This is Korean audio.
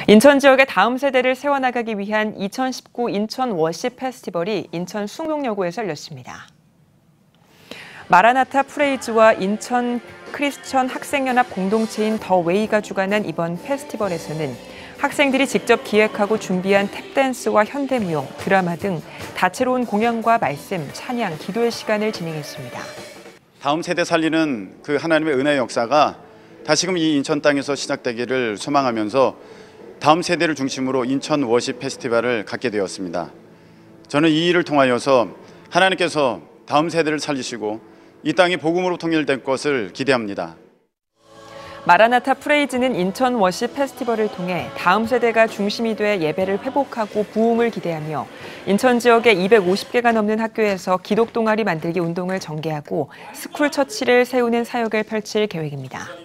인천 지역의 다음 세대를 세워나가기 위한 2019 인천 워십 페스티벌이 인천 숭룡여고에서 열렸습니다. 마라나타 프레이즈와 인천 크리스천 학생연합 공동체인 더 웨이가 주관한 이번 페스티벌에서는 학생들이 직접 기획하고 준비한 탭댄스와 현대무용, 드라마 등 다채로운 공연과 말씀, 찬양, 기도의 시간을 진행했습니다. 다음 세대 살리는 그 하나님의 은혜의 역사가 다시금 이 인천 땅에서 시작되기를 소망하면서 다음 세대를 중심으로 인천 워십 페스티벌을 갖게 되었습니다. 저는 이 일을 통하여서 하나님께서 다음 세대를 살리시고 이 땅이 복음으로 통일될 것을 기대합니다. 마라나타 프레이즈는 인천 워십 페스티벌을 통해 다음 세대가 중심이 돼 예배를 회복하고 부흥을 기대하며 인천 지역의 250개가 넘는 학교에서 기독 동아리 만들기 운동을 전개하고 스쿨 처치를 세우는 사역을 펼칠 계획입니다.